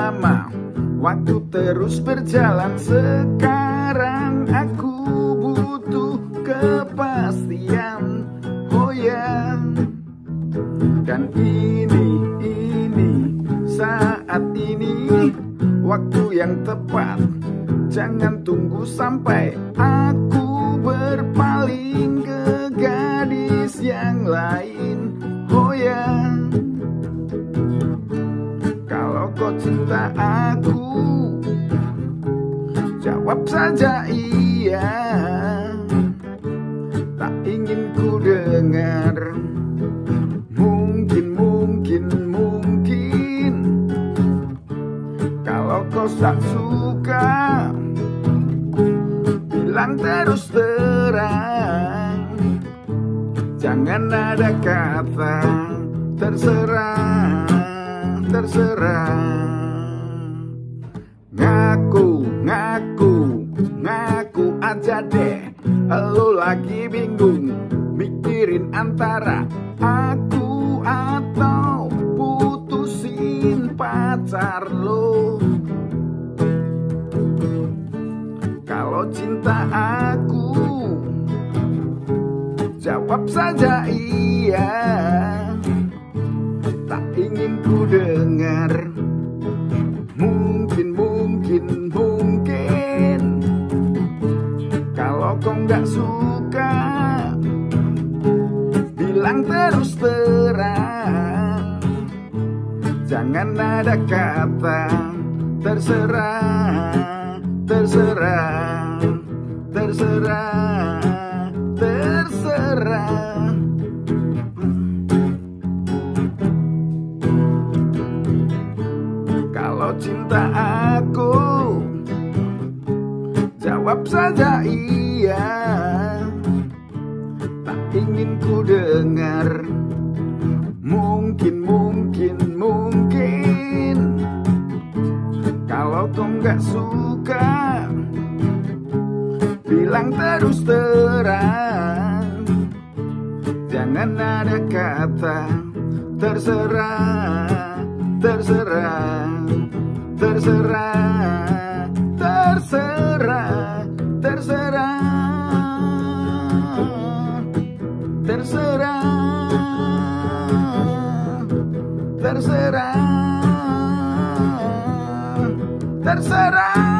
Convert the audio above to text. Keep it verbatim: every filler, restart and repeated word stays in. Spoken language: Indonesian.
lama, waktu terus berjalan. Sekarang aku butuh kepastian. Oh ya, dan ini, ini, saat ini waktu yang tepat. Jangan tunggu sampai aku berpaling ke gadis yang lain. Oh ya, kalau kau cinta aku, jawab saja iya. Tak ingin ku dengar mungkin, mungkin, mungkin. Kalau kau tak suka, bilang terus terang. Jangan ada kata terserah, terserah. Ngaku, ngaku, ngaku aja deh. Lo lagi bingung mikirin antara aku atau putusin pacar lo. Kalau cinta aku, jawab saja iya. Tak ingin ku dengar mungkin, mungkin, mungkin. Kalau kau nggak suka, bilang terus terang. Jangan ada kata terserah, terserah, terserah, terserah. Kalau cinta aku, jawab saja iya. Tak ingin ku dengar mungkin, mungkin, mungkin. Kalau kau nggak suka, bilang terus terang. Jangan ada kata terserah, terserah, terserah, terserah, terserah, terserah, terserah, terserah.